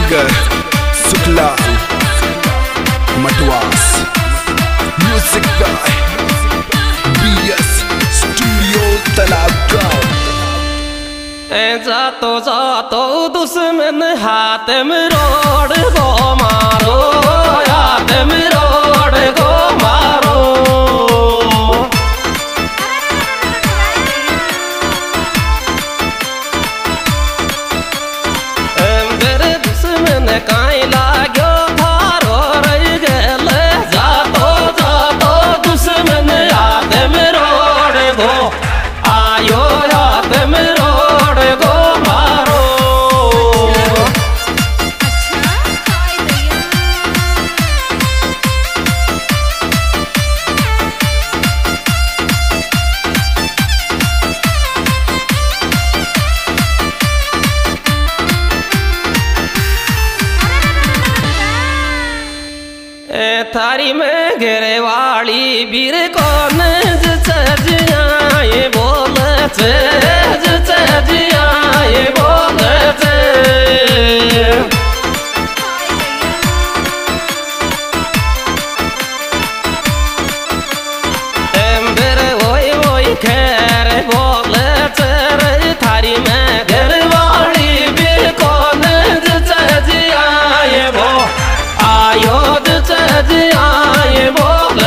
जिगर शुक्ला मटवास music by BS studio तालाब गाँव। जातो जातो दुश्मन हाथ में रोड को मारो, हाथ में रोड को मारो। मेरे दुश्मन काई लाग्यो थारो रही गल। जातो जातो दुश्मन हाथ में रोड को आयो, हाथ में रोड को मारो। थारी में घेरे वाली बीर कौन जिया ये बोल जिया ये बोल मेरे वही वही खैर बोल थारी में घेरे वाली बीर कौन जिया ये वो आयो जिया ये बोल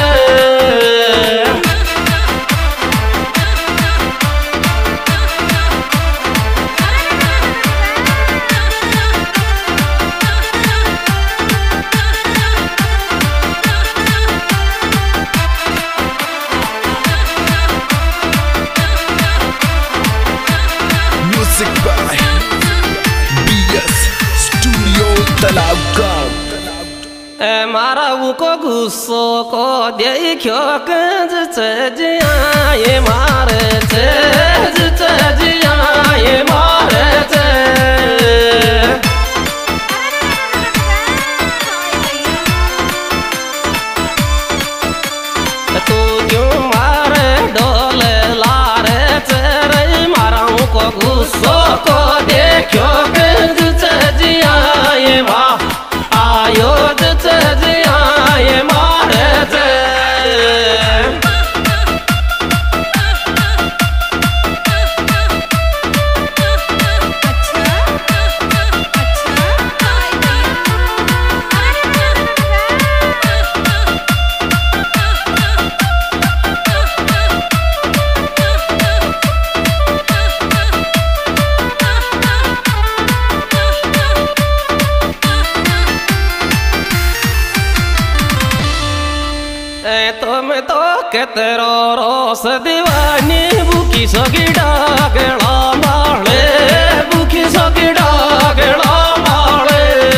म्यूजिक बाय बीएस स्टूडियो तालाब गाँव। मारा को गुस्सो को देखो कंज जिया ये मारे जिया ये मारे तू क्यों मारे डोले लारे तेरे। मारा को गुस्सो को देखो कंज जिया ये माँ आयो जिया ये मारे तुम तो केतरो रोस दीवानी बुकी सोगी डागला माले, बुकी सोगी डागला माले।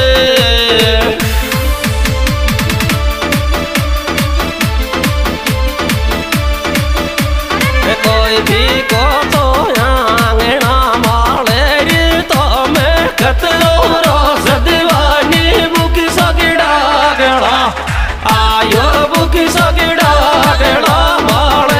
कोई भी को तो आंगना माले तो मैं केतरो रोस दीवानी बुकी सोगी डागला आयो, बुकी सोगी डागला माले।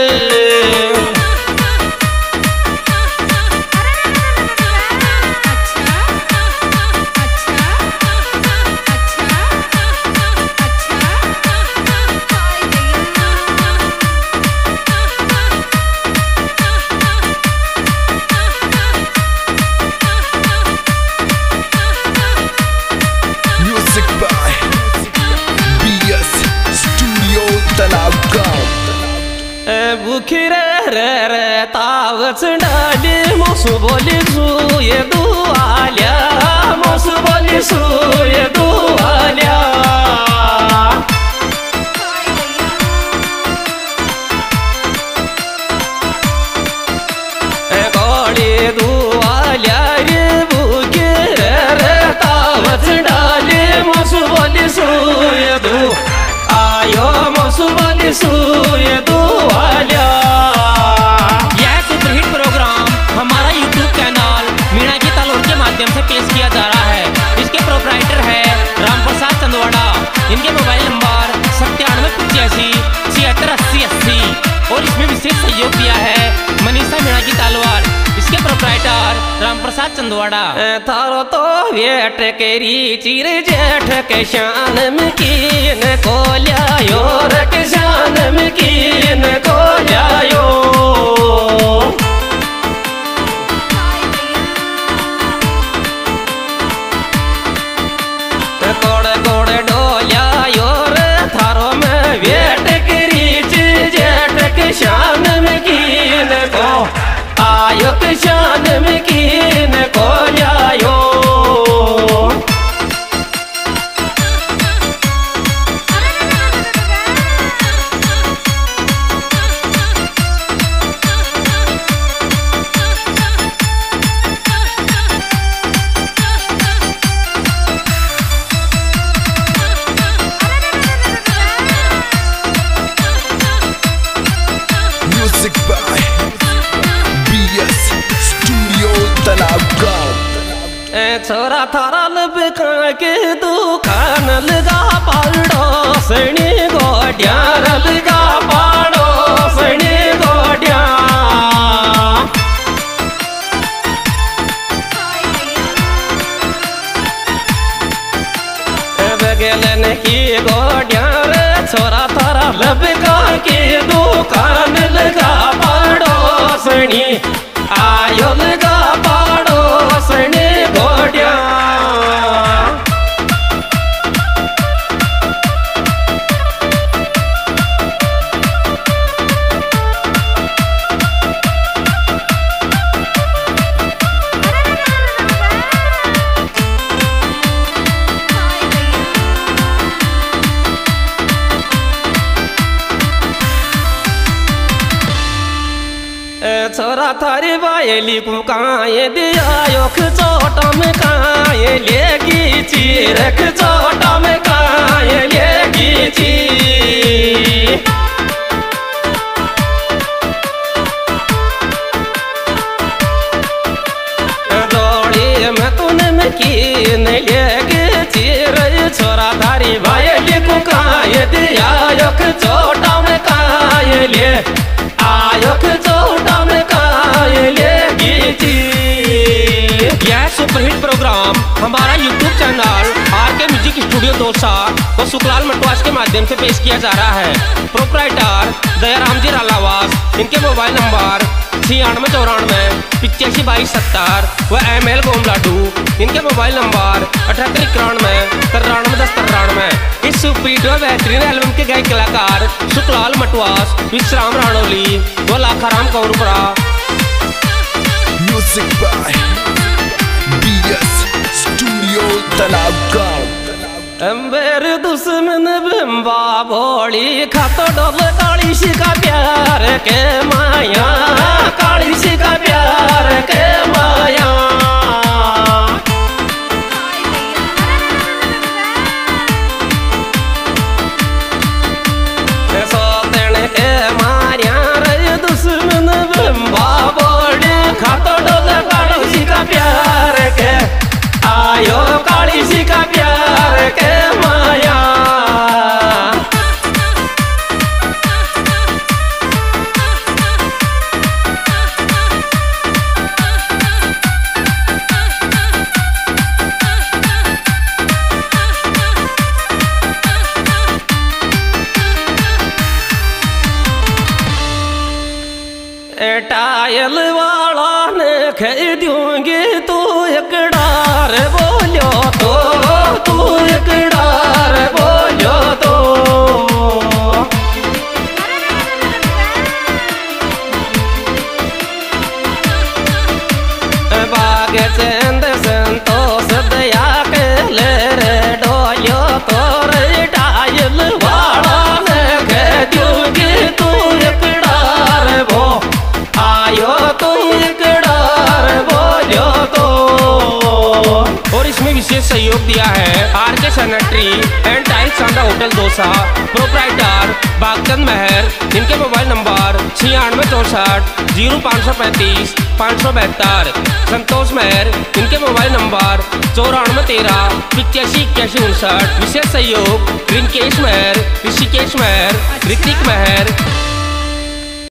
म्यूजिक बाय बीएस स्टूडियो तालाब गाँव। बुखी रे तावच डाली मोसू बोली सूये दुआल्या, मोसू बोली सूये दुआल्या। गोड़ी दुआल्या रे बुखी रे तावच डाली मोसू बोली सूये दु आयो, मोसू बोली सूये दुआल्या। यह सुपरहिट प्रोग्राम हमारा यूट्यूब चैनल मीणा की तालोर के माध्यम से पेश किया जा रहा है। इसके प्रोप्राइटर है रामप्रसाद चंदवाड़ा। इनके मोबाइल नंबर 9785 7080 और इसमें विशेष सहयोग दिया है मनीषा मीणा की तालवार, इसके प्रोप्राइटर रामप्रसाद चंदवाड़ा। थारो तो वेट केरी चीर जेठ के शान मकीन को लायो रे शान मकीन को लायो। कोड़े कोड़े डोलिया योर थारो में वेट करी जेठ के शान मकीन को आयो के शान मकीन को लायो। Music by BS Studio Talabgaon. छोरा थारा लब के दुकान लगा पाड़ो सनी गोड्या लगा पाड़ो सनी गोड्या। बगलन की गोड्या रे छोरा थारा लब के दुकान लगा पाड़ो सनी आयो लगा पाड़ो सनी गोड्या। छोरा थारी बायली को काये दिया योख चोटा में काये लेगी चीरख चोटा में काये लेगी ची। दौड़ी में तूने में कीन लेगी चीर छोरा थारी बायली को काये दिया योख चोटा में काये ले आयोक चोटा में काये लेगी थी। यह सुपरहिट प्रोग्राम हमारा YouTube channel RK music studio Dausa और सुकलाल मटवास के माध्यम से पेश किया जा रहा है। प्रोप्राइटर दयाराम जी रालावास, इनके मोबाइल नंबर 9694 852270 व ML गोम लाडू, इनके मोबाइल नंबर 7891 931093। इस सुपीडो बेहतरीन एल्बम के गायक कलाकार सुकलाल मटवास, विश्राम राणोली व Lakharam कौरपुरा। Music by BS Studio Talabgaon. अंबर दुश्मन बिंबा बोली खातो डोल काली शिका प्यार के माया, काली शिका प्यार के माया। सोतन के मारिया रे दुश्मन बिंबा बोली खातो डोल काली शिका प्यार के आयो काली शिका प्यार के माया। टायल वाला ने कह दूंगी तू एक डार बोलो तो, तू एक डार बोलो तो। बाग चंद संतोष दया के ले रे डोलो तो रे टायल वाला ने कह दूंगी तू एक डार बो आयो तू एक डार बोलो तो। और इसमें विशेष सहयोग दिया है RK sanitary and tiles Sanda hotel Dausa, proprietor Bagchand Mahar, इनके मोबाइल नंबर 9664 0535 572। संतोष महर, इनके मोबाइल नंबर 9413 85 विशेष सहयोग रिंकेश मेहर, ऋषिकेश मेहर, ऋतिक मेहर,